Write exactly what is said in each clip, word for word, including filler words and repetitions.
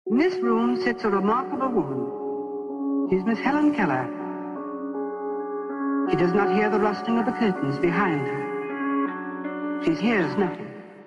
In this room sits a remarkable woman. She's Miss Helen Keller. She does not hear the rustling of the curtains behind her. She hears nothing.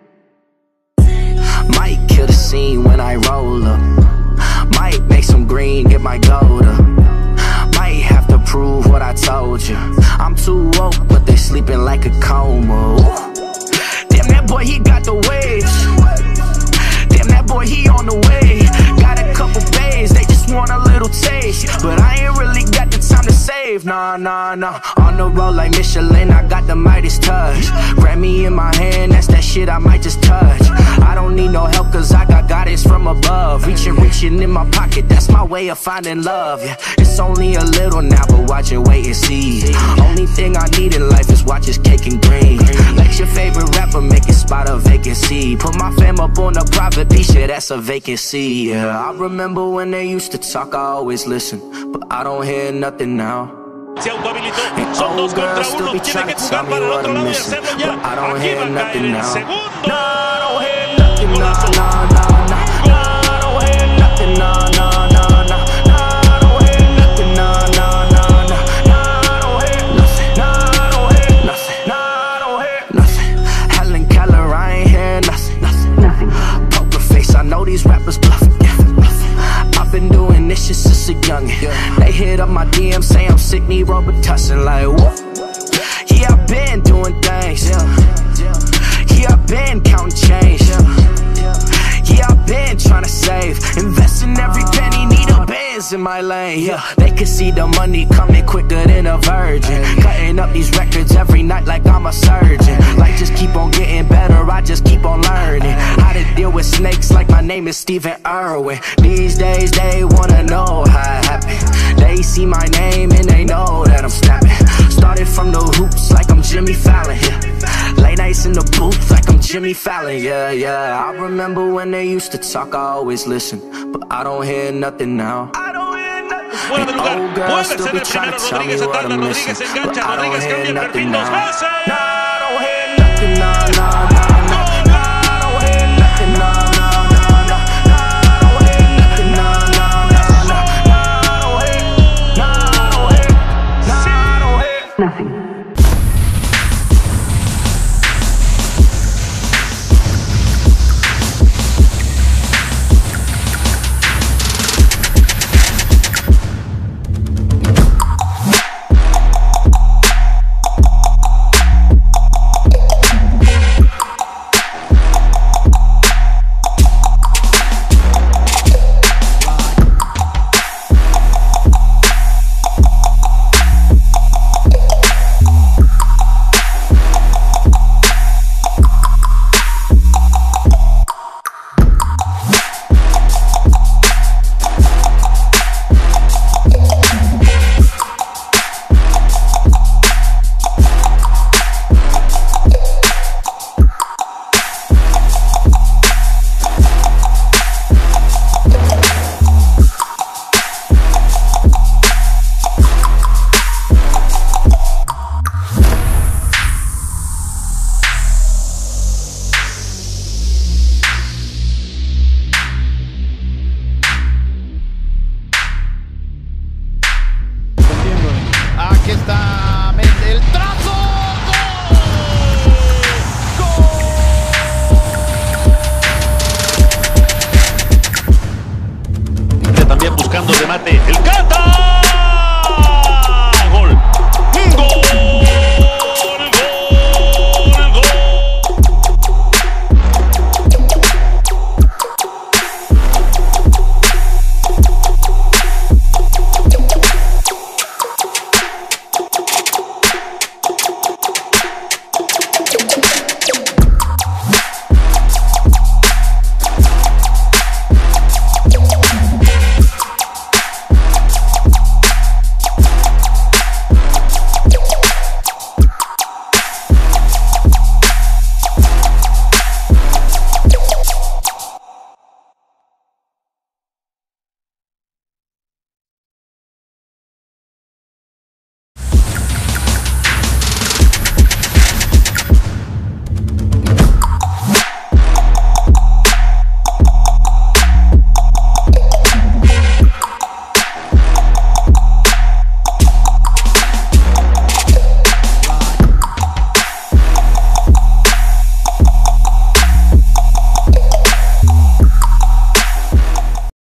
Might kill the scene when I roll up. Might make some green, get my gold up. Might have to prove what I told you. I'm too woke, but they sleeping like a coma. Damn, that boy, he got the waves. Damn, that boy, he on the way. Got a couple bays, they just want a little taste. But I ain't really got the time to save. Nah, nah, nah. On the road like Michelin, I got the Midas touch. Grammy in my hand, that's that shit I might just touch. I don't need no help, cause I got guidance from above. Reaching, reaching in my pocket, that's my way of finding love. Yeah, it's only a little now, but watch it, wait and see. Only thing I need in life is watch is cake and green. Let your favorite rapper make it spot a vacancy. Put my fam up on a private beach, yeah, that's a vacancy. Yeah, I remember when they used to talk, I always listen, but I don't hear nothing now. Se autohabilitó, son dos contra uno, tiene que jugar para el otro lado y hacerlo ya. Aquí va a caer el segundo. Helen Keller, I ain't hear nothing. Poker face, I know these rappers bluffing. I've been doing this shit since a youngin'. They hit up my D M, say I'm sick, need Robitussin. Like, what? Yeah, I've been doing things. Yeah, I've been counting change. Yeah, I've been trying to save. Investing every penny, need a Benz in my lane. Yeah, they can see the money coming quicker than a virgin. Cutting up these records every night like I'm a surgeon. Like, just keep on getting better, I just keep on learning how to deal with snakes like my name is Stephen Irwin. These days they wanna know how it happened. They see my name and they know that I'm snapping. Started from the hoops like I'm Jimmy Fallon. Yeah, late nights in the booth like I'm Jimmy Fallon. Yeah, yeah, I remember when they used to talk, I always listen, but I don't hear nothing now. Fuera de lugar, puede ser el primero. Rodríguez ataca, Rodríguez engancha, Rodríguez cambia el perfil dos veces. Nothing. Aquí está, mete el trazo. ¡Gol! ¡Gol! También buscando remate. El